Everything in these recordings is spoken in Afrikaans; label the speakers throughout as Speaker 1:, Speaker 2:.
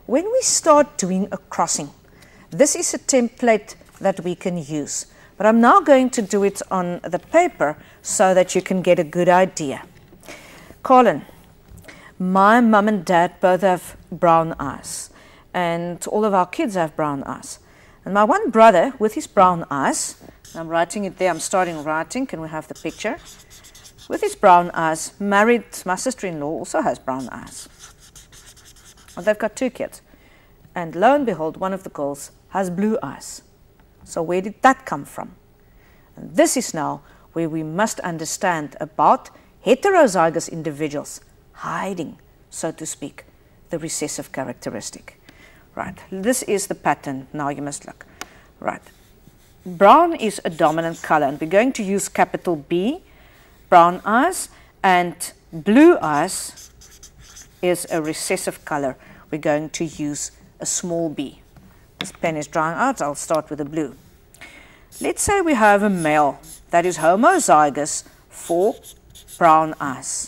Speaker 1: when we start doing a crossing, this is a template that we can use. But I'm now going to do it on the paper so that you can get a good idea. Colin, my mum and dad both have brown eyes, and all of our kids have brown eyes. And my one brother with his brown eyes, I'm writing it there, I'm starting writing, can we have the picture? With his brown eyes, married, my sister-in-law also has brown eyes. And they've got 2 kids. And lo and behold, one of the girls has blue eyes. So where did that come from? And this is now where we must understand about heterozygous individuals hiding, so to speak, the recessive characteristic. Right, this is the pattern. Now you must look. Right, brown is a dominant color, and we're going to use capital B, brown eyes, and blue eyes is a recessive color. We're going to use a small b. This pen is drying out, I'll start with the blue. Let's say we have a male that is homozygous for brown eyes,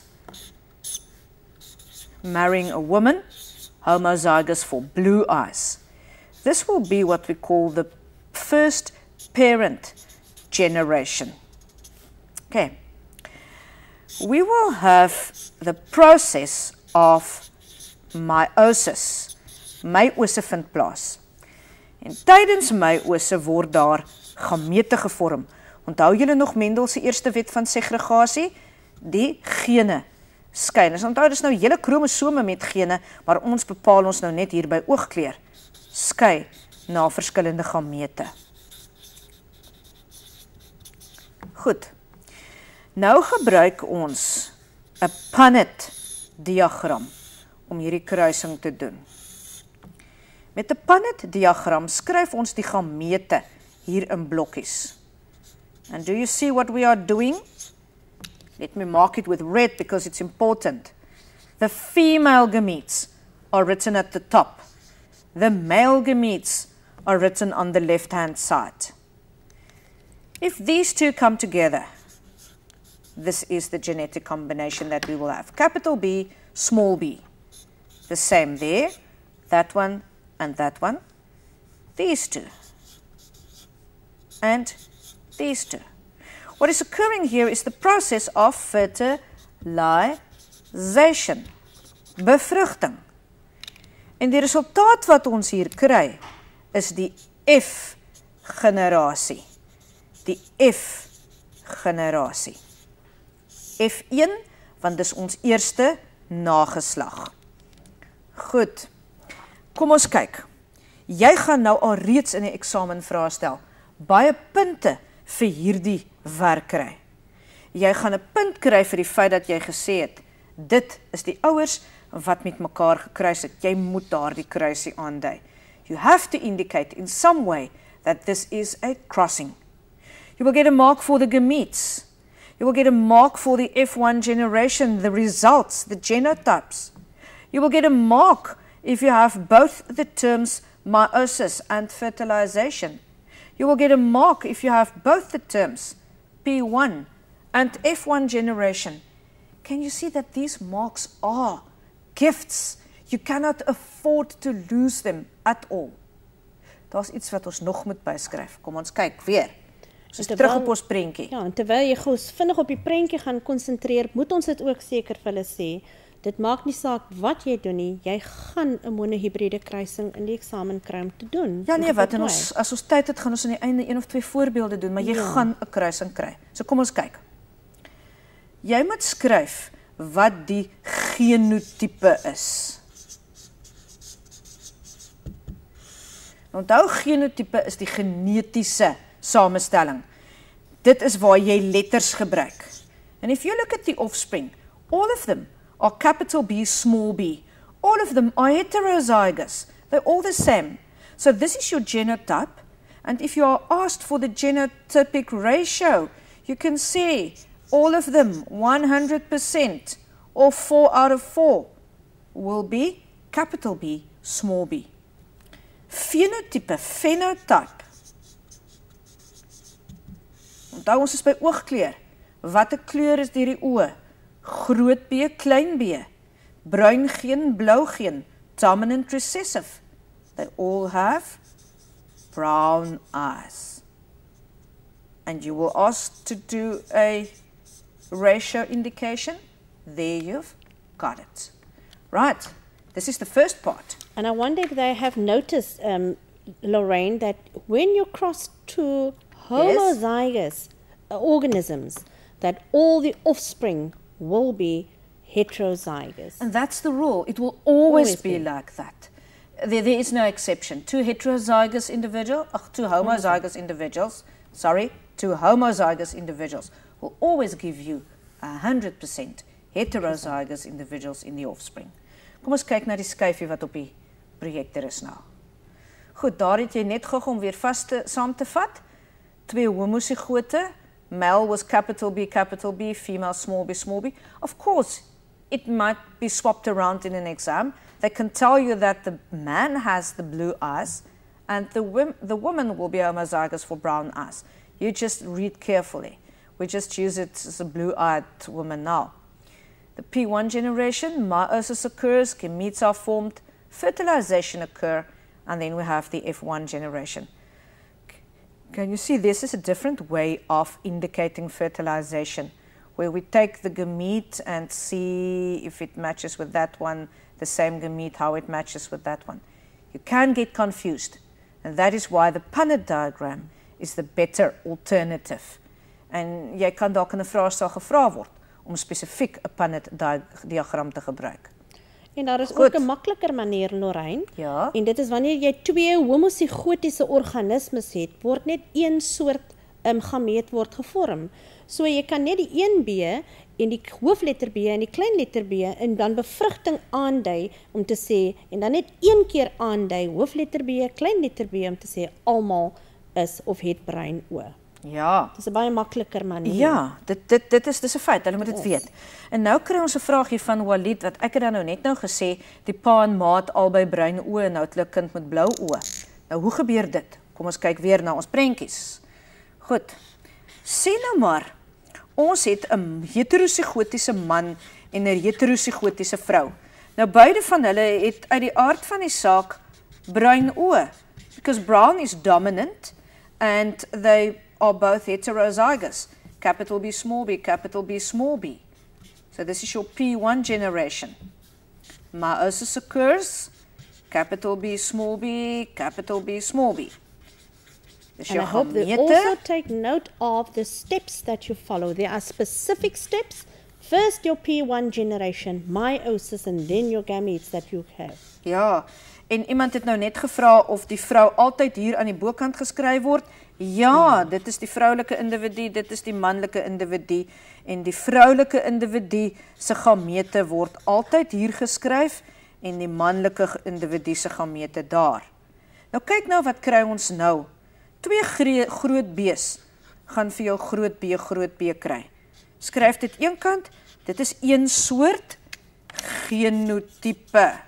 Speaker 1: marrying a woman homozygous for blue eyes. This will be what we call the first parent generation. Okay. We will have the process of meiosis. Meiose vind plaas. En tydens meiose word daar gamete gevorm. Onthou julle nog Mendel se eerste wet van segregasie? Die gene skyn. Ons onthou dis nou hele kromosome met gene, maar ons bepaal ons nou net hier by oogkleur. Skei na verskillende gamete. Goed. Nou gebruik ons 'n Punnett diagram om hierdie kruising te doen. Met 'n Punnett diagram skryf ons die gamete hier in blokkies. And do you see what we are doing? Let me mark it with red because it's important. The female gametes are written at the top. The male gametes are written on the left-hand side. If these two come together, this is the genetic combination that we will have. Capital B, small b. The same there, that one and that one. These two. And these two. What is occurring here is the process of fertilization, bevrugting. En die resultaat wat ons hier kry, is die F-generasie. Die F-generasie. F1, want dis ons eerste nageslag. Goed, kom ons kyk. Jy gaan nou al reeds in die eksamen vraestel baie punte vir hierdie werk kry. Jy gaan 'n punt kry vir die feit dat jy gesê het, dit is die ouers wat met mekaar gekruis het. Jy moet daardie kruisie aandui. You have to indicate in some way that this is a crossing. You will get a mark for the gametes. You will get a mark for the F1 generation, the results, the genotypes. You will get a mark if you have both the terms meiosis and fertilization. You will get a mark if you have both the terms P1 and F1 generation. Can you see that these marks are gifts? You cannot afford to lose them at all. Daar's iets wat ons nog moet byskryf. Kom ons kyk weer. Ons is terug op ons prentjie.
Speaker 2: Ja, en terwyl jy gous vinnig op die prentjie gaan konsentreer, moet ons dit ook seker vir hulle sê. Dit maak nie saak wat jy doen nie, jy gaan 'n monohybride kruising in die eksamen kry om te doen.
Speaker 1: Ja nee, wat en ons as ons tyd het, gaan ons aan die einde 1 of 2 voorbeelde doen, maar jy gaan 'n kruising kry. So kom ons kyk. Jy moet skryf wat die genotipe is. Onthou, genotipe is die genetiese samestelling. Dit is waar jy letters gebruik. And if you look at the offspring, all of them are capital B, small b. All of them are heterozygous. They're all the same. So this is your genotype. And if you are asked for the genotypic ratio, you can see all of them 100% or 4 out of 4 will be capital B, small b. Phenotype, phenotype. Onthou ons is by oogkleur. Watter kleur is hierdie oë? Groot B, klein b. Bruin geen, blou geen. dominant recessive. They all have brown eyes. And you will ask to do a ratio indication. There you've got it. Right, this is the first part.
Speaker 2: And I wonder if they have noticed, Lorraine, that when you cross two homozygous organisms, that all the offspring will be heterozygous.
Speaker 1: And that's the rule. It will always be like that. There is no exception. Two homozygous individuals will always give you 100% heterozygous individuals in the offspring. Kom ons kyk na die skyfie wat op die projektor is nou. Goed, daar het jy net gou om weer saam te vat. Twee homozygote. Male was capital B, female small b, small b. Of course, it might be swapped around in an exam. They can tell you that the man has the blue eyes and the woman will be homozygous for brown eyes. You just read carefully. We just use it as a blue-eyed woman now. The P1 generation, meiosis occurs, gametes are formed, fertilization occurs, and then we have the F1 generation. Can you see this is a different way of indicating fertilization, where we take the gamete and see if it matches with that one, the same gamete, how it matches with that one. You can get confused, and that is why the Punnett diagram is the better alternative. En jy kan dalk in 'n vraestel gevra word om spesifiek 'n Punnett diagram te gebruik.
Speaker 2: En daar is ook 'n makliker manier, Lorraine.
Speaker 1: Ja.
Speaker 2: En dit is wanneer jy twee homozygotiese organismes het, word net een soort gameet word gevorm. So jy kan net die 1B en die hoofletter B en die kleinletter B en dan bevrugting aandui om te sê, en dan net een keer aandui hoofletter B, kleinletter B om te sê almal is of het bruin oë.
Speaker 1: Ja.
Speaker 2: Dis 'n baie makliker manier.
Speaker 1: Ja, dit is 'n feit. Hulle moet dit weet. En nou kry ons 'n vraagie van Walid wat ek het dan nou net gesê, die pa en ma het albei bruin oë en nou het hulle kind met blou oë. Nou hoe gebeur dit? Kom ons kyk weer na ons prentjies. Goed. Sê nou maar ons het 'n heterozygotiese man en 'n heterozygotiese vrou. Nou beide van hulle het uit die aard van die saak bruin oë, because brown is dominant and they are both heterozygous. Capital B, small b, capital B, small b. So this is your P1 generation. Meiosis occurs, capital B, small b, capital B, small b. This
Speaker 2: And I hope they also take note of the steps that you follow. There are specific steps. First your P1 generation, meiosis, and then your gametes that you have.
Speaker 1: Ja, en iemand het nou net gevra of die vrou altyd hier aan die bokant geskryf word. Ja, dit is die vroulike individu, dit is die manlike individu en die vroulike individu se gamete word altyd hier geskryf en die manlike individu se gamete daar. Nou kyk nou wat kry ons nou. Twee groot B's gaan vir jou groot B kry. Skryf dit een kant, dit is een soort genotipe.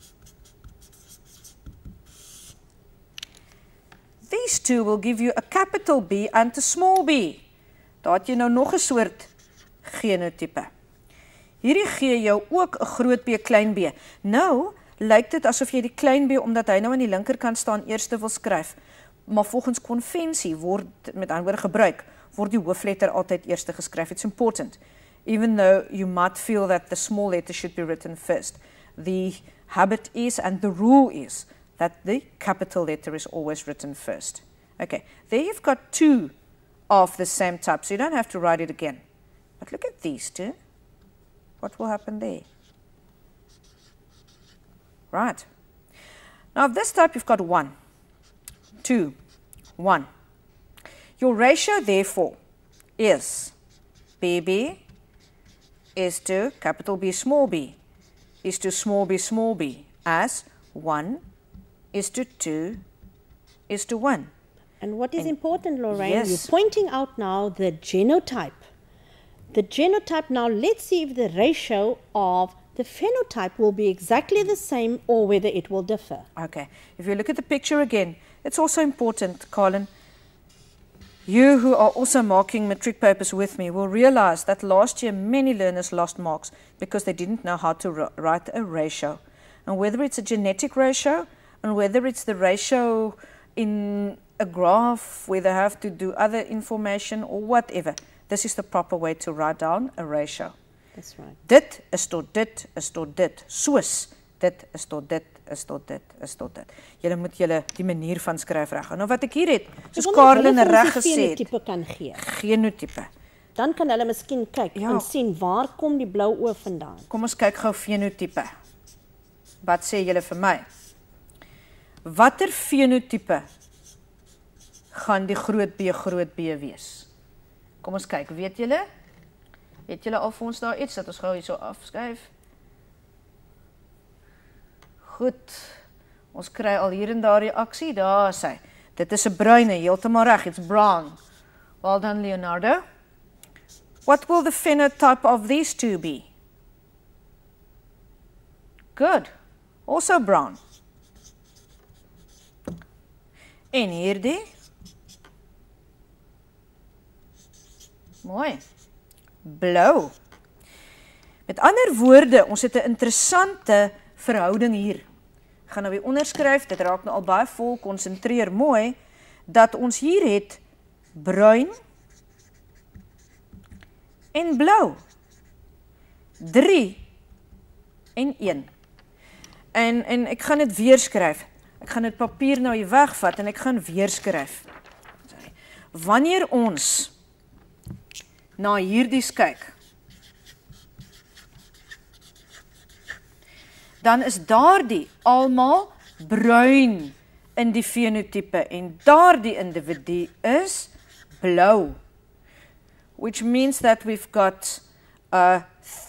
Speaker 1: These two will give you a capital B and a small b. Daar het jy nou nog 'n soort genotipe. Hierdie gee jou ook 'n groot B, klein b. Nou, lyk dit asof jy die klein b, omdat hy nou aan die linkerkant staan, eerste wil skryf. Maar volgens konvensie word, met ander woorde gebruik, word die hoofletter altyd eerste geskryf. It's important. Even though you might feel that the small letter should be written first. The habit is, and the rule is, that the capital letter is always written first. Okay, there you've got two of the same type, so you don't have to write it again. But look at these two. What will happen there? Right. Now of this type you've got 1, 2, 1. Your ratio therefore is BB is to capital B small b is to small b as 1 is to 2 is to 1.
Speaker 2: And what is important, Lorraine,
Speaker 1: Yes.
Speaker 2: you're pointing out now the genotype. The genotype, now let's see if the ratio of the phenotype will be exactly the same or whether it will differ.
Speaker 1: Okay, if you look at the picture again, it's also important, Colin. You who are also marking matric papers with me will realize that last year many learners lost marks because they didn't know how to write a ratio. and whether it's a genetic ratio, and whether it's the ratio in a graph where they have to do other information or whatever, this is the proper way to write down a ratio.
Speaker 2: That's right.
Speaker 1: Dit is tot dit, is tot dit. Soos dit is tot dit, is tot dit, is tot dit. Julle moet julle die manier van skryf reg hou. Nou wat ek hier het, soos Karlin reg gesê het,
Speaker 2: genotipe kan gee.
Speaker 1: genotipe.
Speaker 2: Dan kan hulle miskien kyk
Speaker 1: Ja.
Speaker 2: en sien waar kom die blou oë vandaan.
Speaker 1: Kom ons kyk gou fenotipe. Wat sê julle vir my? Watter fenotipe gaan die groot B wees? Kom ons kyk, weet julle? Het julle al vir ons daar iets dat ons gou hier so afskuif? Goed. Ons kry al hier en daar reaksie. Daar is hy. Dit is 'n bruine, heeltemal reg. It's brown. Well done, Leonardo. What will the phenotype of these two be? Good. Also brown. En hierdie? Mooi. Blou. Met ander woorde, ons het 'n interessante verhouding hier. Ek gaan nou weer onderskryf, dit raak nou al baie vol, konsentreer mooi, dat ons hier het bruin en blou. 3 en 1. En ek gaan dit weer skryf. Ek gaan dit papier nou hier wegvat en ek gaan weer skryf. Wanneer ons na hierdie kyk, dan is daardie almal bruin in die fenotipe en daardie individu is blou. Which means that we've got a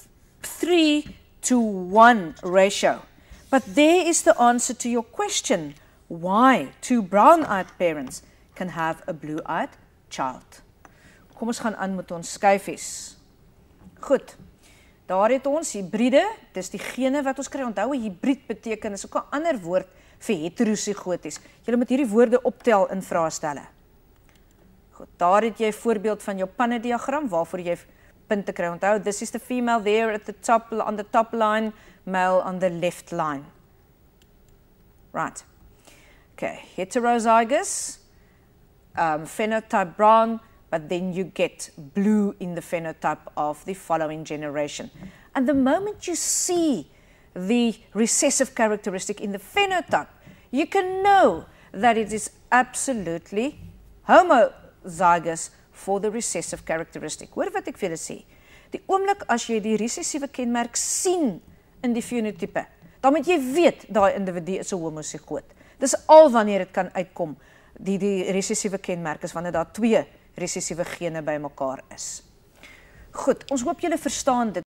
Speaker 1: 3-to-1 ratio. But there is the answer to your question. Why two brown-eyed parents can have a blue-eyed child. Kom ons gaan aan met ons skyfies. Goed, daar het ons hybride, dis die gene wat ons kry. Onthou, 'n hybrid beteken, is ook 'n ander woord vir heterosigoties. Julle moet hierdie woorde optel in vraestelle. Goed, daar het jy 'n voorbeeld van jou pannediagram, waarvoor jy punte kry. Onthou, this is the female there at the top, on the top line, male on the left line. Right. Okay, heterozygous, phenotype brown, but then you get blue in the phenotype of the following generation. And the moment you see the recessive characteristic in the phenotype, you can know that it is absolutely homozygous for the recessive characteristic. Hoor wat ek vir julle sê. Die oomblik as jy die recessieve kenmerk sien in die fenotipe, dan moet jy weet daai individu is 'n homozigoot. Dis al wanneer dit kan uitkom, die recessieve kenmerk is wanneer daar 2 recessieve gene by mekaar is. Goed, ons hoop julle verstaan dit.